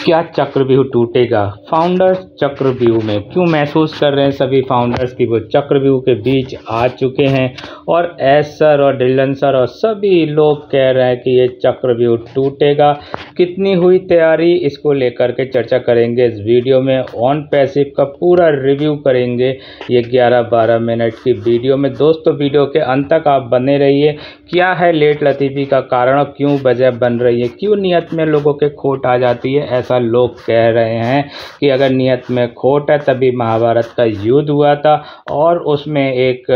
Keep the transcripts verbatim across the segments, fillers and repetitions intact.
क्या चक्रव्यूह टूटेगा? फाउंडर्स चक्रव्यूह में क्यों महसूस कर रहे हैं सभी फाउंडर्स कि वो चक्रव्यूह के बीच आ चुके हैं और एस सर और डिलन सर और सभी लोग कह रहे हैं कि ये चक्रव्यूह टूटेगा। कितनी हुई तैयारी, इसको लेकर के चर्चा करेंगे इस वीडियो में। ऑन पैसिव का पूरा रिव्यू करेंगे ये ग्यारह बारह मिनट की वीडियो में। दोस्तों वीडियो के अंत तक आप बने रहिए। क्या है लेट लतीफ़ी का कारण और क्यों वजह बन रही है, क्यों नियत में लोगों के खोट आ जाती है? ऐसा लोग कह रहे हैं कि अगर नियत में खोट है तभी महाभारत का युद्ध हुआ था और उसमें एक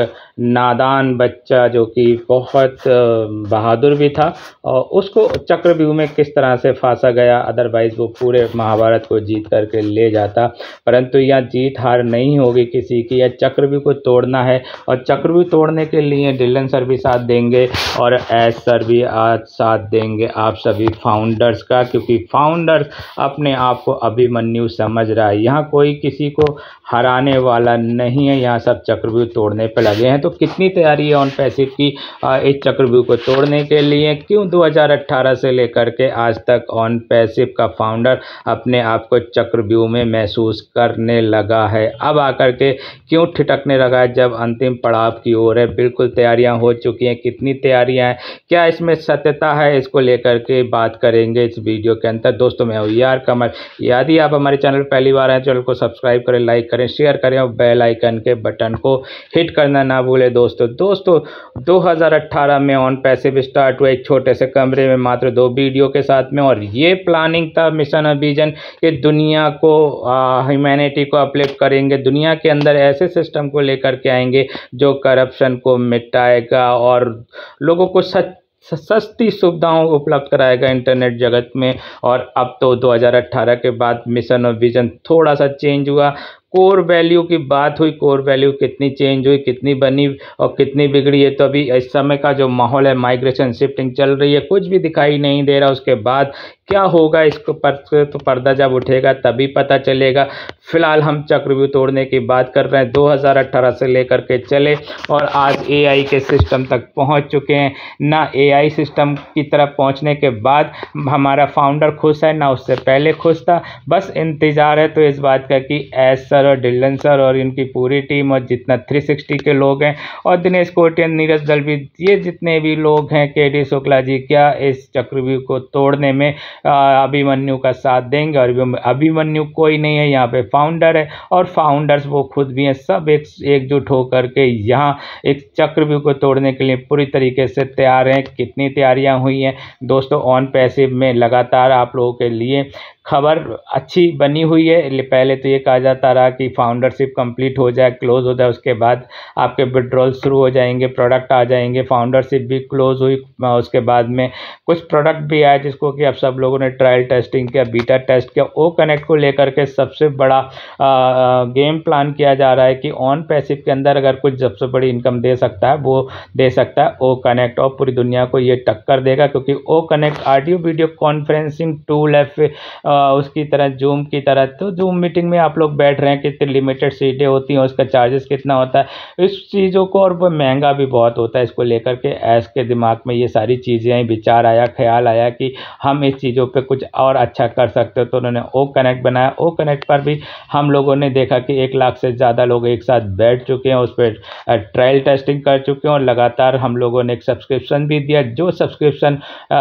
नादान बच्चा जो कि बहुत बहादुर भी था और उसको चक्रव्यूह में किस तरह से फांसा गया, अदरवाइज़ वो पूरे महाभारत को जीत करके ले जाता। परंतु यह जीत हार नहीं होगी किसी की, यह चक्रव्यूह को तोड़ना है और चक्रव्यूह तोड़ने के लिए डिलन सर भी साथ देंगे और एस सर भी आज साथ देंगे आप सभी फाउंडर्स का, क्योंकि फाउंडर्स अपने आप को अभिमन्यु समझ रहा है। यहाँ कोई किसी को हराने वाला नहीं है, यहाँ सब चक्रव्यूह तोड़ने पर लगे हैं। तो कितनी तैयारी है ऑन पैसिव की इस चक्रव्यूह को तोड़ने के लिए? क्यों दो हज़ार अठारह से लेकर के आज तक ऑन पैसिव का फाउंडर अपने आप को चक्रव्यूह में महसूस करने लगा है? अब आकर के क्यों ठिठकने लगा है जब अंतिम पड़ाव की ओर है? बिल्कुल तैयारियां हो चुकी हैं। कितनी तैयारियां हैं, क्या इसमें सत्यता है, इसको लेकर के बात करेंगे इस वीडियो के अंदर। दोस्तों मैं हूँ यार कमल। यदि आप हमारे चैनल पर पहली बार आए चैनल को सब्सक्राइब करें, लाइक करें, शेयर करें और बेल आइकन के बटन को हिट करना ना भूलें। दोस्तों दोस्तों दो हज़ार अठारह में ऑन पैसिव स्टार्ट हुआ एक छोटे से कमरे में मात्र दो वीडियो के साथ में, और ये प्लानिंग था, मिशन और विजन कि दुनिया को ह्यूमैनिटी को अपलिफ्ट करेंगे, दुनिया के अंदर ऐसे सिस्टम को लेकर के आएंगे जो करप्शन को मिटाएगा और लोगों को सच सस्ती सुविधाओं उपलब्ध कराएगा इंटरनेट जगत में। और अब तो दो हज़ार अठारह के बाद मिशन और विजन थोड़ा सा चेंज हुआ। कोर वैल्यू की बात हुई, कोर वैल्यू कितनी चेंज हुई, कितनी बनी और कितनी बिगड़ी है। तो अभी इस समय का जो माहौल है, माइग्रेशन शिफ्टिंग चल रही है, कुछ भी दिखाई नहीं दे रहा। उसके बाद क्या होगा इसको पर तो पर्दा जब उठेगा तभी पता चलेगा। फिलहाल हम चक्रव्यूह तोड़ने की बात कर रहे हैं। दो हज़ार अठारह से लेकर के चले और आज एआई के सिस्टम तक पहुंच चुके हैं। ना एआई सिस्टम की तरफ पहुंचने के बाद हमारा फाउंडर खुश है, ना उससे पहले खुश था। बस इंतज़ार है तो इस बात का कि एस सर और डिलन सर और इनकी पूरी टीम और जितना तीन सौ साठ के लोग हैं और दिनेश कोटियन, नीरज दलवी, ये जितने भी लोग हैं, के डी शुक्ला जी, क्या इस चक्रव्यूह को तोड़ने में अभिमन्यु का साथ देंगे? और अभिमन्यु कोई नहीं है, यहाँ पे फाउंडर है और फाउंडर्स वो खुद भी हैं। सब एक एकजुट होकर के यहाँ एक चक्रव्यूह को तोड़ने के लिए पूरी तरीके से तैयार हैं। कितनी तैयारियां हुई हैं दोस्तों ऑन पैसिव में, लगातार आप लोगों के लिए खबर अच्छी बनी हुई है। पहले तो ये कहा जाता रहा कि फाउंडरशिप कंप्लीट हो जाए, क्लोज हो जाए, उसके बाद आपके विड्रॉल शुरू हो जाएंगे, प्रोडक्ट आ जाएंगे। फाउंडरशिप भी क्लोज हुई, उसके बाद में कुछ प्रोडक्ट भी आए जिसको कि अब सब लोगों ने ट्रायल टेस्टिंग किया, बीटा टेस्ट किया। ओ कनेक्ट को लेकर के सबसे बड़ा आ, आ, गेम प्लान किया जा रहा है कि ऑन पैसिव के अंदर अगर कुछ सबसे बड़ी इनकम दे सकता है वो दे सकता है ओ कनेक्ट, और पूरी दुनिया को ये टक्कर देगा, क्योंकि O connect audio video conferencing tool है उसकी तरह, जूम की तरह। तो जूम मीटिंग में आप लोग बैठ रहे हैं, कितनी लिमिटेड सीटें होती हैं, उसका चार्जेस कितना होता है, इस चीज़ों को, और वो महंगा भी बहुत होता है। इसको लेकर के एस के दिमाग में ये सारी चीज़ें, विचार आया, ख्याल आया कि हम इस चीज़ों पे कुछ और अच्छा कर सकते हो, तो उन्होंने ओ कनेक्ट बनाया। ओ कनेक्ट पर भी हम लोगों ने देखा कि एक लाख से ज़्यादा लोग एक साथ बैठ चुके हैं, उस पर ट्रायल टेस्टिंग कर चुके हैं और लगातार हम लोगों ने एक सब्सक्रिप्शन भी दिया। जो सब्सक्रिप्शन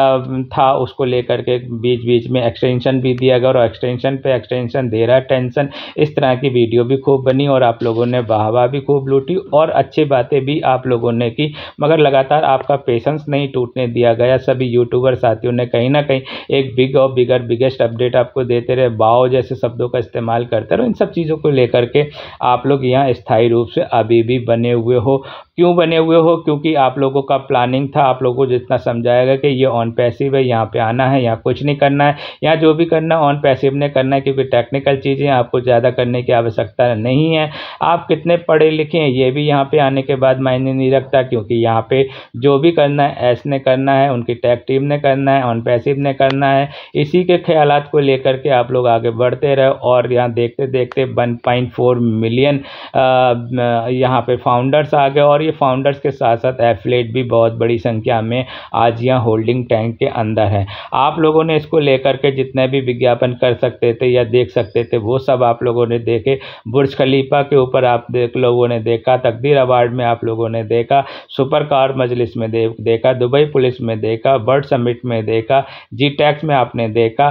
था उसको लेकर के बीच बीच में एक्सटेंशन भी दिया गया और एक्सटेंशन पे एक्सटेंशन दे रहा है टेंशन। इस तरह की वीडियो भी खूब बनी और आप लोगों ने वाहवाही भी खूब लूटी और अच्छी बातें भी आप लोगों ने की, मगर लगातार आपका पेशेंस नहीं टूटने दिया गया। सभी यूट्यूबर साथियों ने कहीं ना कहीं एक बिग और बिगर बिगेस्ट अपडेट आपको देते रहे, बाओ जैसे शब्दों का इस्तेमाल करते रहे। इन सब चीज़ों को लेकर के आप लोग यहाँ स्थायी रूप से अभी भी बने हुए हो। क्यों बने हुए हो? क्योंकि आप लोगों का प्लानिंग था, आप लोगों को जितना समझाएगा कि ये ऑन पैसिव है, यहाँ पे आना है, यहाँ कुछ नहीं करना है, यहाँ जो भी करना ऑन पैसिव ने करना है, क्योंकि टेक्निकल चीज़ें आपको ज़्यादा करने की आवश्यकता नहीं है। आप कितने पढ़े लिखे हैं ये भी यहाँ पे आने के बाद मायने नहीं रखता, क्योंकि यहाँ पे जो भी करना है एस ने करना है, उनकी टेक टीम ने करना है, ऑन पैसिव ने करना है। इसी के ख्यालात को लेकर के आप लोग आगे बढ़ते रहे और यहाँ देखते देखते वन पॉइंट फोर मिलियन यहाँ पे फाउंडर्स आ गए और ये फाउंडर्स के साथ साथ एफिलिएट भी बहुत बड़ी संख्या में आज यहाँ होल्डिंग टैंक के अंदर है। आप लोगों ने इसको लेकर के जितने भी विज्ञापन कर सकते थे या देख सकते थे, वो सब आप लोगों ने देखे। बुर्ज खलीफा के ऊपर आप देख लोगों ने देखा, तकदीर अवार्ड में आप लोगों ने देखा, सुपर कार मजलिस में दे, देखा, दुबई पुलिस में देखा, बर्ड समिट में देखा, जी टैक्स में आपने देखा,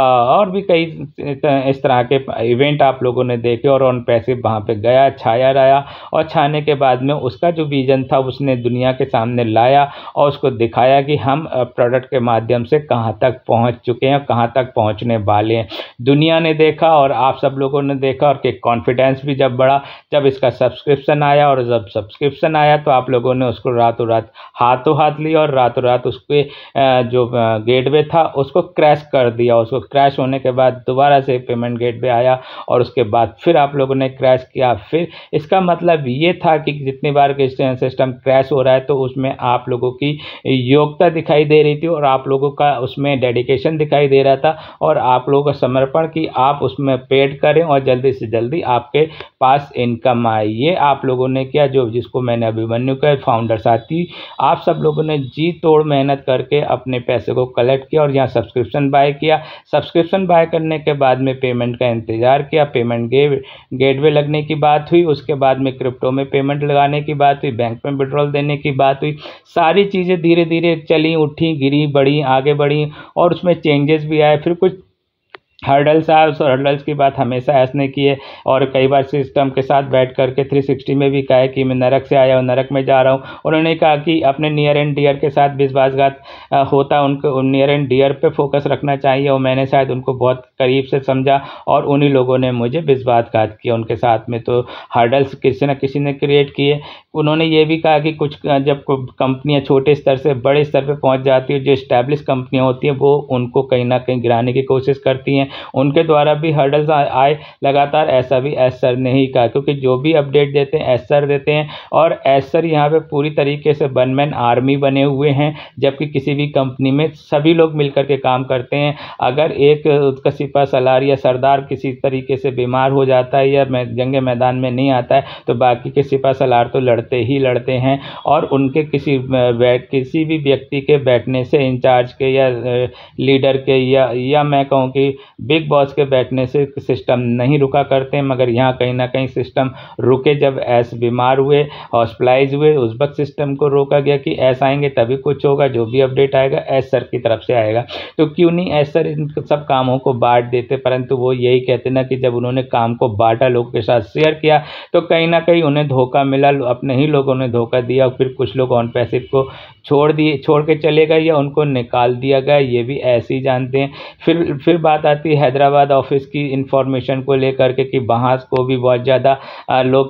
और भी कई इस तरह के इवेंट आप लोगों ने देखे। और ऑन पैसिव वहाँ पे गया, छाया रहा, और छाने के बाद में उसका जो विजन था उसने दुनिया के सामने लाया और उसको दिखाया कि हम प्रोडक्ट के माध्यम से कहाँ तक पहुँच चुके हैं, कहाँ तक पहुँचने वाले हैं। दुनिया ने देखा और आप सब लोगों ने देखा, और कि कॉन्फिडेंस भी जब बढ़ा, जब इसका सब्सक्रिप्शन आया, और जब सब्सक्रिप्शन आया तो आप लोगों ने उसको रातों रात हाथों हाथ लिया और रातों रात उसके जो गेटवे था उसको क्रैश कर दिया। उसको क्रैश होने के बाद दोबारा से पेमेंट गेटवे आया और उसके बाद फिर आप लोगों ने क्रैश किया। फिर इसका मतलब ये था कि जितनी बार के सिस्टम क्रैश हो रहा है तो उसमें आप लोगों की योग्यता दिखाई दे रही थी और आप लोगों का उसमें डेडिकेशन दिखाई दे रहा था और आप लोगों का समर्पण कि आप उसमें पेड करें और जल्दी से जल्दी आपके पास इनकम आए। ये आप लोगों ने किया, जो जिसको मैंने अभिमन्यु का फाउंडर साथी, आप सब लोगों ने जी तोड़ मेहनत करके अपने पैसे को कलेक्ट किया और यहाँ सब्सक्रिप्शन बाय किया। सब्सक्रिप्शन बाय करने के बाद में पेमेंट का इंतज़ार किया, पेमेंट गेट गेटवे लगने की बात हुई, उसके बाद में क्रिप्टो में पेमेंट लगाने की बात हुई, बैंक में विड्रॉल देने की बात हुई। सारी चीज़ें धीरे धीरे चली, उठी, गिरी, बढ़ी, आगे बढ़ी और उसमें चेंजेस भी आए। फिर कुछ हर्डल्स आए, उस हर्डल्स की बात हमेशा ऐसने की है और कई बार सिस्टम के साथ बैठ करके थ्री सिक्सटी में भी कहा है कि मैं नरक से आया हूँ, नरक में जा रहा हूँ। उन्होंने कहा कि अपने नियर एंड डियर के साथ विश्वासघात होता, उनको नियर एंड डियर पे फोकस रखना चाहिए और मैंने शायद उनको बहुत करीब से समझा और उन्हीं लोगों ने मुझे विश्वासघात किया उनके साथ में। तो हर्डल्स किसी न किसी ने क्रिएट किए। उन्होंने ये भी कहा कि कुछ जब कंपनियाँ छोटे स्तर से बड़े स्तर पर पहुँच जाती है, जो इस्टेब्लिश कंपनियाँ होती हैं वो उनको कहीं ना कहीं गिराने की कोशिश करती हैं, उनके द्वारा भी हर्डल्स आए लगातार। ऐसा भी एस सर ने ही कहा, क्योंकि जो भी अपडेट देते हैं एस सर देते हैं और एस सर यहाँ पे पूरी तरीके से वन मैन आर्मी बने हुए हैं, जबकि किसी भी कंपनी में सभी लोग मिलकर के काम करते हैं। अगर एक उसका सिपा सलार या सरदार किसी तरीके से बीमार हो जाता है या जंग मैदान में नहीं आता है तो बाकी के सिपा सलार तो लड़ते ही लड़ते हैं और उनके किसी किसी भी व्यक्ति के बैठने से, इंचार्ज के या लीडर के या या मैं कहूँ कि बिग बॉस के बैठने से सिस्टम नहीं रुका करते हैं। मगर यहाँ कहीं ना कहीं सिस्टम रुके जब एस बीमार हुए, हॉस्पिटलाइज हुए, उस वक्त सिस्टम को रोका गया कि एस आएंगे तभी कुछ होगा, जो भी अपडेट आएगा एस सर की तरफ से आएगा। तो क्यों नहीं एस सर इन सब कामों को बांट देते, परंतु वो यही कहते ना कि जब उन्होंने काम को बांटा, लोगों के साथ शेयर किया तो कहीं ना कहीं उन्हें धोखा मिला, अपने ही लोगों ने धोखा दिया। फिर कुछ लोग ऑन पैसिव को छोड़ दिए, छोड़ के चले गए या उनको निकाल दिया गया, ये भी ऐसे ही जानते हैं। फिर फिर बात आती है हैदराबाद ऑफिस की इंफॉर्मेशन को लेकर के कि वहाँ को भी बहुत ज़्यादा लोग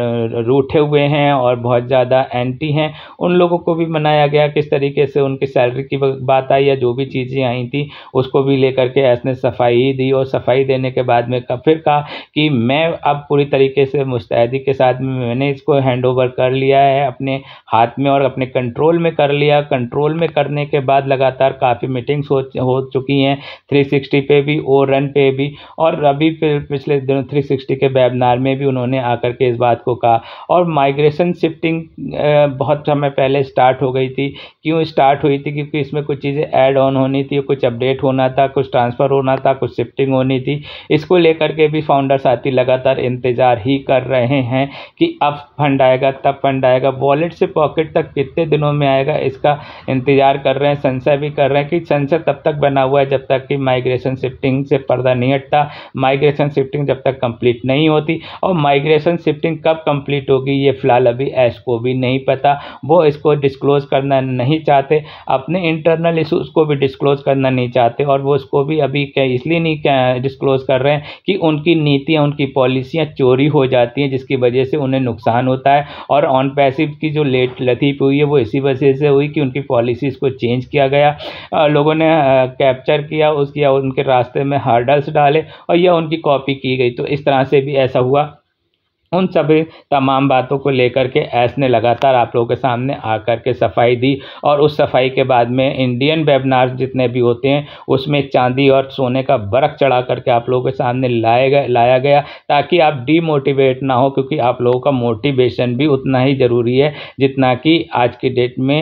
रूठे हुए हैं और बहुत ज़्यादा एंटी हैं। उन लोगों को भी मनाया गया, किस तरीके से उनकी सैलरी की बात आई या जो भी चीज़ें आई थी उसको भी लेकर के ऐसने सफाई दी और सफाई देने के बाद में फिर कहा कि मैं अब पूरी तरीके से मुस्तैदी के साथ में मैंने इसको हैंड ओवर कर लिया है अपने हाथ में और अपने कंट्रोल में कर लिया। कंट्रोल में करने के बाद लगातार काफ़ी मीटिंग्स हो हो चुकी हैं थ्री सिक्सटी पे भी, ओ रन पे भी, और अभी पिछले दिनों थ्री सिक्सटी के वेबिनार में भी उन्होंने आकर के इस बात को कहा। और माइग्रेशन शिफ्टिंग बहुत समय पहले स्टार्ट हो गई थी। क्यों स्टार्ट हुई थी? क्योंकि इसमें कुछ चीज़ें ऐड ऑन होनी थी, कुछ अपडेट होना था, कुछ ट्रांसफ़र होना था, कुछ शिफ्टिंग होनी थी। इसको लेकर के भी फाउंडर साथी लगातार इंतज़ार ही कर रहे हैं कि अब फंड आएगा, तब फंड आएगा, वॉलेट से पॉकेट तक कितने दिनों में आएगा, इसका इंतज़ार कर रहे हैं। संशय भी कर रहे हैं कि संशय तब तक बना हुआ है जब तक कि माइग्रेशन शिफ्टिंग से पर्दा नहीं हटता, माइग्रेशन शिफ्टिंग जब तक कंप्लीट नहीं होती। और माइग्रेशन शिफ्टिंग कब कंप्लीट होगी ये फ़िलहाल अभी एस को भी नहीं पता, वो इसको डिस्क्लोज़ करना नहीं चाहते, अपने इंटरनल इशूज़ को भी डिस्क्लोज़ करना नहीं चाहते। और वो इसको भी अभी क्या इसलिए नहीं डिस्क्लोज़ कर रहे हैं कि उनकी नीतियाँ, उनकी पॉलिसियाँ चोरी हो जाती हैं, जिसकी वजह से उन्हें नुकसान होता है। और ऑन पैसिव की जो लेट लतीफ़ हुई है वो इसी वजह से हुई कि उनकी पॉलिसीज़ को चेंज किया गया, लोगों ने कैप्चर किया उसकी, उनके रास्ते में हार्डल्स डाले और यह उनकी कॉपी की गई। तो इस तरह से भी ऐसा हुआ उन सभी तमाम बातों को लेकर के एस ने लगातार आप लोगों के सामने आकर के सफाई दी और उस सफाई के बाद में इंडियन वेबिनार्स जितने भी होते हैं उसमें चांदी और सोने का बरक चढ़ा करके आप लोगों के सामने लाया गया लाया गया ताकि आप डीमोटिवेट ना हो, क्योंकि आप लोगों का मोटिवेशन भी उतना ही ज़रूरी है जितना कि आज की डेट में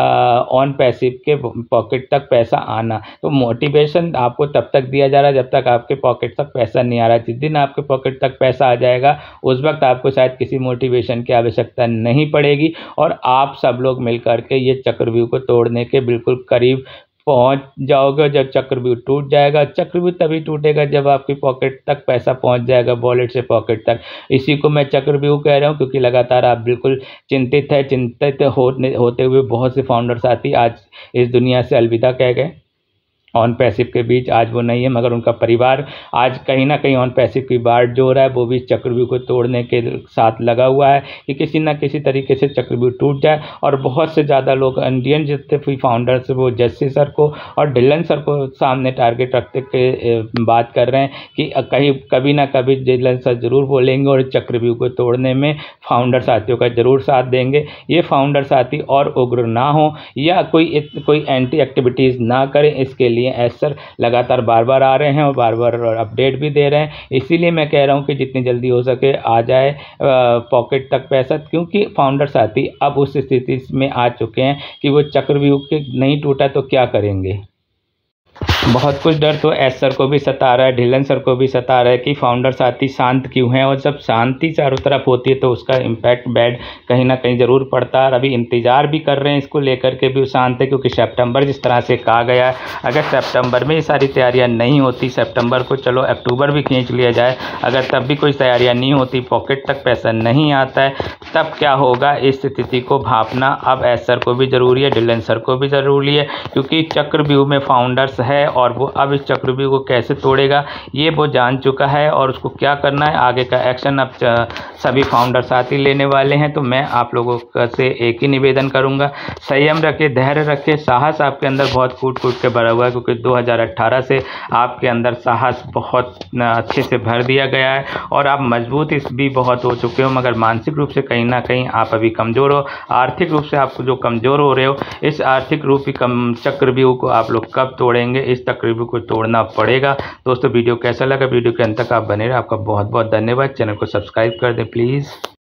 ऑन पैसिव के पॉकेट तक पैसा आना। तो मोटिवेशन आपको तब तक दिया जा रहा है जब तक आपके पॉकेट तक पैसा नहीं आ रहा। जिस दिन आपके पॉकेट तक पैसा आ जाएगा उस वक्त आपको शायद किसी मोटिवेशन की आवश्यकता नहीं पड़ेगी और आप सब लोग मिलकर के ये चक्रव्यूह को तोड़ने के बिल्कुल करीब पहुंच जाओगे। जब चक्रव्यूह टूट जाएगा, चक्रव्यूह तभी टूटेगा जब आपकी पॉकेट तक पैसा पहुंच जाएगा, वॉलेट से पॉकेट तक। इसी को मैं चक्रव्यूह कह रहा हूं क्योंकि लगातार आप बिल्कुल चिंतित है चिंतित होने होते हुए बहुत से फाउंडर साथी आज इस दुनिया से अलविदा कह गए। ऑन पैसिव के बीच आज वो नहीं है, मगर उनका परिवार आज कहीं ना कहीं ऑन पैसिव की बाट जो रहा है वो भी चक्रव्यूह को तोड़ने के साथ लगा हुआ है कि किसी ना किसी तरीके से चक्रव्यूह टूट जाए। और बहुत से ज़्यादा लोग इंडियन जितने भी फाउंडर्स वो जस्सी सर को और डिलन सर को सामने टारगेट रखते के बात कर रहे हैं कि कहीं कभी ना कभी डिलन सर जरूर बोलेंगे और चक्रव्यूह को तोड़ने में फाउंडर साथियों का जरूर साथ देंगे। ये फाउंडर साथी और उग्र ना हो या कोई कोई एंटी एक्टिविटीज़ ना करें, इसके लिए एस सर लगातार बार बार आ रहे हैं और बार बार अपडेट भी दे रहे हैं। इसीलिए मैं कह रहा हूं कि जितनी जल्दी हो सके आ जाए पॉकेट तक पैसा, क्योंकि फाउंडर साथी अब उस स्थिति में आ चुके हैं कि वो चक्रव्यूह के नहीं टूटा तो क्या करेंगे। बहुत कुछ डर तो एस सर को भी सता रहा है, ढिलन सर को भी सता रहा है कि फाउंडर साथी शांत क्यों हैं, और जब शांति चारों तरफ होती है तो उसका इम्पैक्ट बैड कहीं ना कहीं ज़रूर पड़ता है। अभी इंतज़ार भी कर रहे हैं इसको लेकर के भी शांत है, क्योंकि सितंबर जिस तरह से कहा गया है, अगर सितंबर में ये सारी तैयारियाँ नहीं होती, सितंबर को चलो अक्टूबर भी खींच लिया जाए, अगर तब भी कोई तैयारियाँ नहीं होती, पॉकेट तक पैसा नहीं आता है, तब क्या होगा इस स्थिति को भांपना अब एस सर को भी ज़रूरी है, ढिलन सर को भी ज़रूरी है, क्योंकि चक्रव्यूह में फाउंडर्स है और वो अब इस चक्रव्यूह को कैसे तोड़ेगा ये वो जान चुका है और उसको क्या करना है, आगे का एक्शन अब सभी फाउंडर साथी लेने वाले हैं। तो मैं आप लोगों से एक ही निवेदन करूंगा, संयम रखे, धैर्य रखे, साहस आपके अंदर बहुत कूट कूट के भरा हुआ है, क्योंकि दो हज़ार अठारह से आपके अंदर साहस बहुत अच्छे से भर दिया गया है और आप मजबूत इस भी बहुत हो चुके हो, मगर मानसिक रूप से कहीं ना कहीं आप अभी कमज़ोर हो। आर्थिक रूप से आप जो कमज़ोर हो रहे हो, इस आर्थिक रूपी कम चक्रव्यूह को आप लोग कब तोड़ेंगे, इस चक्रव्यूह को तोड़ना पड़ेगा। दोस्तों वीडियो कैसा लगा, वीडियो के अंत तक आप बने रहे, आपका बहुत बहुत धन्यवाद। चैनल को सब्सक्राइब कर दें प्लीज़।